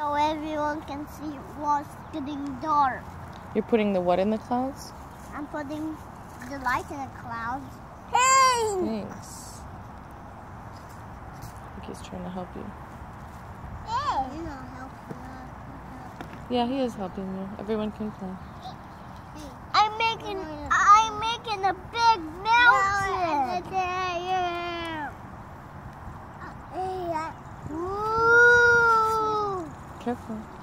So everyone can see what's getting dark. You're putting the what in the clouds? I'm putting the light in the clouds. Hey! Thanks. I think he's trying to help you. Hey! You're not helping. Yeah, he is helping you. Everyone can play. I'm making a big mountain. Careful.